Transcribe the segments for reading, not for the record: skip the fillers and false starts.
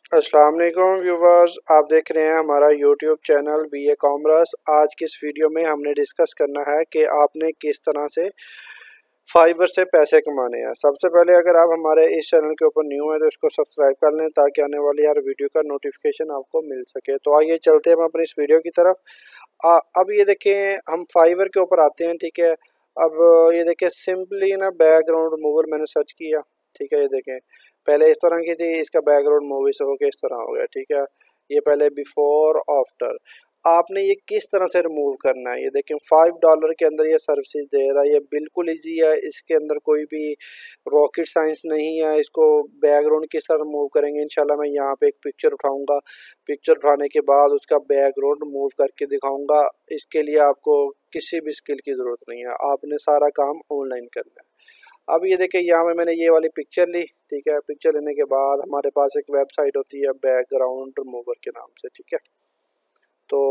अस्सलाम वालेकुम व्यूवर्स, आप देख रहे हैं हमारा यूट्यूब चैनल BA कॉमर्स। आज की इस वीडियो में हमने डिस्कस करना है कि आपने किस तरह से फाइवर से पैसे कमाने हैं। सबसे पहले अगर आप हमारे इस चैनल के ऊपर न्यू हैं तो इसको सब्सक्राइब कर लें ताकि आने वाली हर वीडियो का नोटिफिकेशन आपको मिल सके। तो आइए चलते हैं हम अपनी इस वीडियो की तरफ। अब ये देखें, हम फाइवर के ऊपर आते हैं। ठीक है, अब ये देखें सिंपली ना बैकग्राउंड रिमूवर मैंने सर्च किया। ठीक है, ये देखें पहले इस तरह की थी, इसका बैकग्राउंड मूवी से होके इस तरह हो गया। ठीक है, ये पहले बिफोर आफ्टर। आपने ये किस तरह से रिमूव करना है, ये देखें $5 के अंदर ये सर्विसेज दे रहा है। ये बिल्कुल इजी है, इसके अंदर कोई भी रॉकेट साइंस नहीं है। इसको बैकग्राउंड किस तरह रिमूव करेंगे, इंशाल्लाह मैं यहाँ पे एक पिक्चर उठाऊंगा। पिक्चर उठाने के बाद उसका बैकग्राउंड रिमूव करके दिखाऊंगा। इसके लिए आपको किसी भी स्किल की ज़रूरत नहीं है, आपने सारा काम ऑनलाइन करना है। अब ये देखें यहाँ पे मैंने ये वाली पिक्चर ली। ठीक है, पिक्चर लेने के बाद हमारे पास एक वेबसाइट होती है बैकग्राउंड रिमूवर के नाम से। ठीक है, तो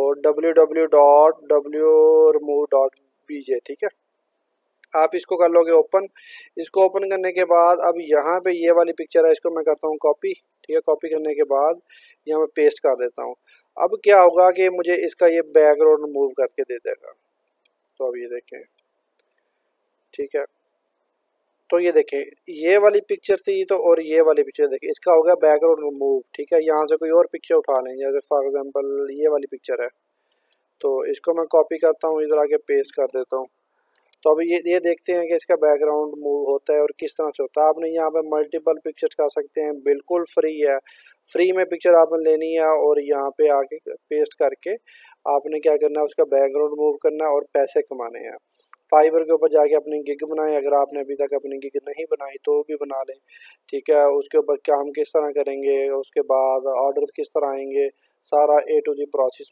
www.wremove.bj। ठीक है, आप इसको कर लोगे ओपन। इसको ओपन करने के बाद अब यहाँ पे ये वाली पिक्चर है, इसको मैं करता हूँ कॉपी। ठीक है, कॉपी करने के बाद यहाँ मैं पेस्ट कर देता हूँ। अब क्या होगा कि मुझे इसका ये बैकग्राउंड रिमूव करके दे देगा। तो अब ये देखें, ठीक है, तो ये देखें ये वाली पिक्चर थी तो, और ये वाली पिक्चर देखें, इसका हो गया बैकग्राउंड रिमूव। ठीक है, यहाँ से कोई और पिक्चर उठा लें, जैसे फॉर एग्जांपल ये वाली पिक्चर है, तो इसको मैं कॉपी करता हूँ, इधर आके पेस्ट कर देता हूँ। तो अभी ये देखते हैं कि इसका बैकग्राउंड मूव होता है और किस तरह से होता है। आपने यहाँ पे मल्टीपल पिक्चर्स कर सकते हैं, बिल्कुल फ्री है। फ्री में पिक्चर आपने लेनी है और यहाँ पे आके पेस्ट करके आपने क्या करना है, उसका बैकग्राउंड मूव करना है और पैसे कमाने हैं। फाइवर के ऊपर जाके अपनी गिग बनाएं। अगर आपने अभी तक अपनी गिग नहीं बनाई तो भी बना लें। ठीक है, उसके ऊपर काम किस तरह करेंगे, उसके बाद ऑर्डर किस तरह आएंगे, सारा A to Z प्रोसेस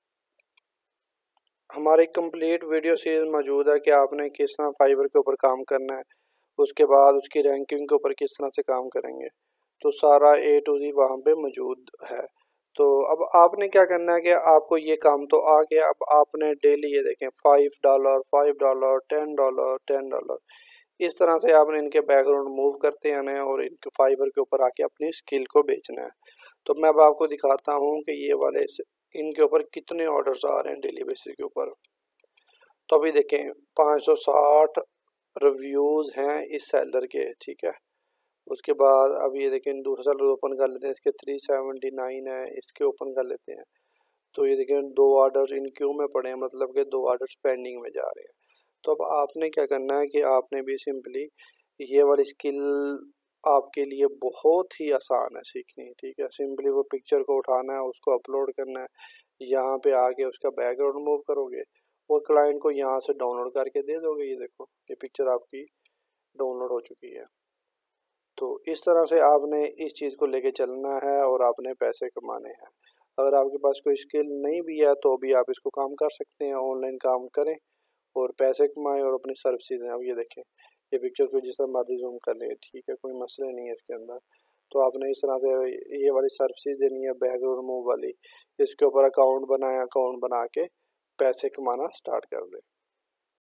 हमारी कंप्लीट वीडियो सीरीज मौजूद है कि आपने किस तरह फाइवर के ऊपर काम करना है, उसके बाद उसकी रैंकिंग के ऊपर किस तरह से काम करेंगे। तो सारा A to Z वहाँ पे मौजूद है। तो अब आपने क्या करना है कि आपको ये काम तो आ गया। अब आपने डेली ये देखें $5 $5 $10 $10 इस तरह से आपने इनके बैकग्राउंड मूव करते आना है और इनके फाइबर के ऊपर आके अपनी स्किल को बेचना है। तो मैं अब आपको दिखाता हूँ कि ये वाले इनके ऊपर कितने ऑर्डर्स आ रहे हैं डेली बेसिस के ऊपर। तो अभी देखें 560 रिव्यूज़ हैं इस सेलर के। ठीक है, उसके बाद अब ये देखें दूसरा सेलर ओपन कर लेते हैं, इसके 379 है, इसके ओपन कर लेते हैं। तो ये देखें 2 ऑर्डर्स इन क्यू में पड़े हैं, मतलब कि 2 ऑर्डर्स पेंडिंग में जा रहे हैं। तो अब आपने क्या करना है कि आपने भी सिंपली ये वाली स्किल आपके लिए बहुत ही आसान है सीखनी। ठीक है, सिंपली वो पिक्चर को उठाना है, उसको अपलोड करना है, यहाँ पे आके उसका बैकग्राउंड मूव करोगे और क्लाइंट को यहाँ से डाउनलोड करके दे दोगे। ये देखो ये पिक्चर आपकी डाउनलोड हो चुकी है। तो इस तरह से आपने इस चीज़ को लेके चलना है और आपने पैसे कमाने हैं। अगर आपके पास कोई स्किल नहीं भी है तो भी आप इसको काम कर सकते हैं, ऑनलाइन काम करें और पैसे कमाएं और अपनी सर्विसेज हैं। अब ये देखें ये पिक्चर को जिस तरह मर्जी जूम कर लें, ठीक है, कोई मसले नहीं है इसके अंदर। तो आपने इस तरह से ये वाली सर्विसेज देनी है बैकग्राउंड मूव वाली, इसके ऊपर अकाउंट बनाएं, अकाउंट बना के पैसे कमाना स्टार्ट कर दें।